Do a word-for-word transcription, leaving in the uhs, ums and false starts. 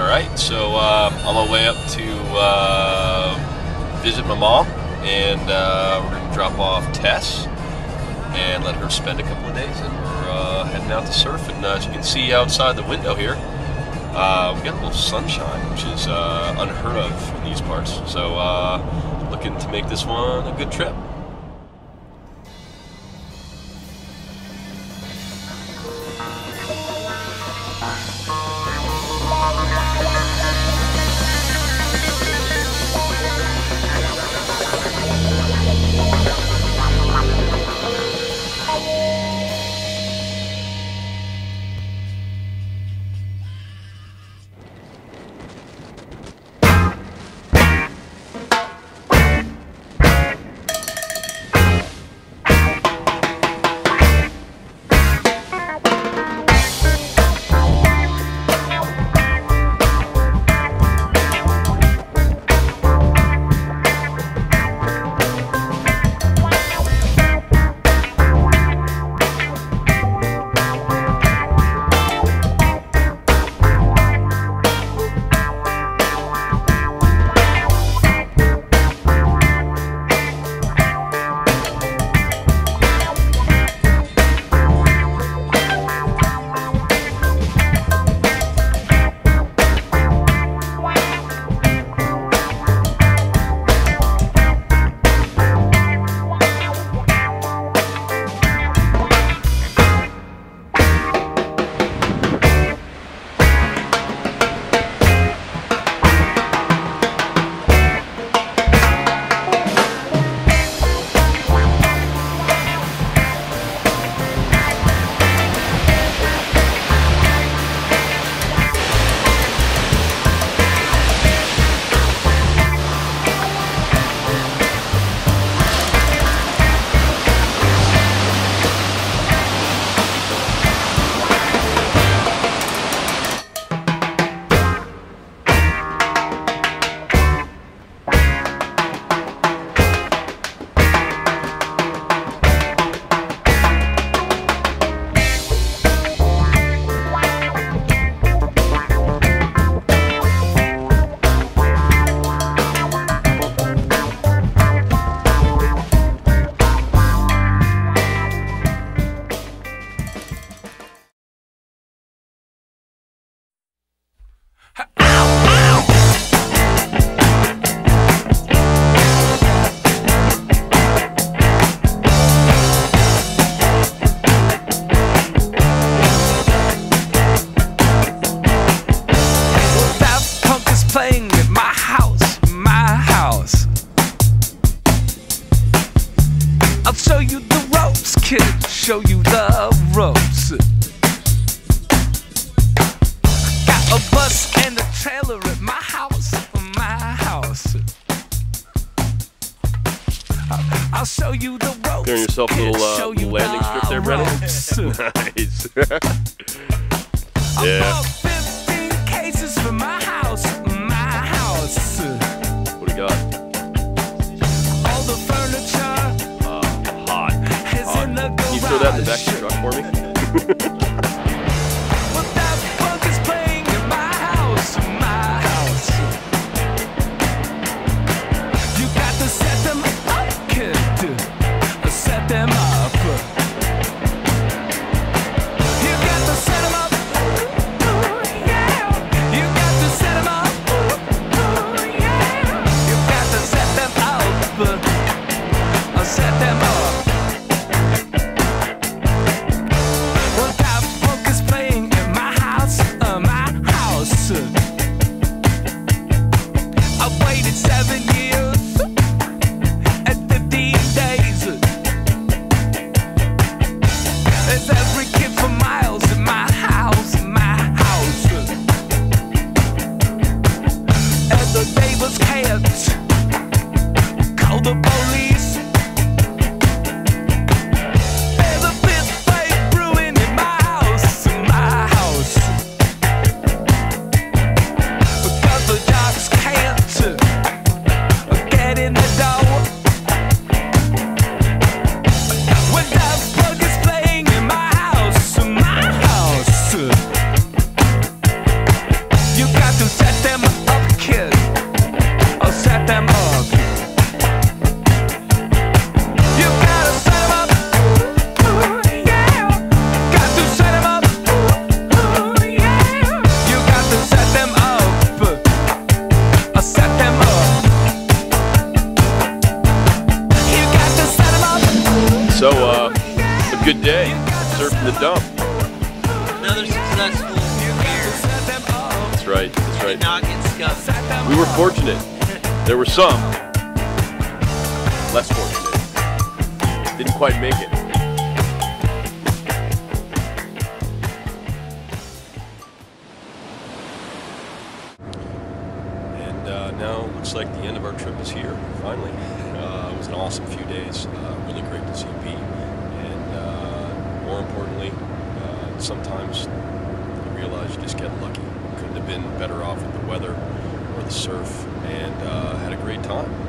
Alright, so uh, on my way up to uh, visit my mom, and uh, we're going to drop off Tess and let her spend a couple of days, and we're uh, heading out to surf. And uh, as you can see outside the window here, uh, we got a little sunshine, which is uh, unheard of in these parts. So uh, looking to make this one a good trip. Show you the ropes. Got a bus and a trailer at my house, my house. I'll show you the ropes. Clearing yourself a little uh, you landing strip there, Brennan. Nice. Yeah. fifteen cases for my house, my house. What do you got? All the furniture. Can you throw that in the back of the truck for me? Well, that funk is playing in my house, my house. You got to set them up, kid. Set them up. You got to set them up. to set them up, kid. Oh, set them up. You gotta set them up. Ooh, yeah. Got to set them up. Ooh, yeah. You got to set them up. Uh, set them up. You got to set them up. So, uh, a good day surfing the dump. Another successful year. That's right, that's right. Did not get scuffed. We were fortunate. There were some less fortunate. Didn't quite make it. And uh, now it looks like the end of our trip is here, finally. Uh, it was an awesome few days. Uh, really great to see Pete. And uh, more importantly, uh, sometimes you realize you just get lucky. Couldn't have been better off with the weather or the surf, and uh, had a great time.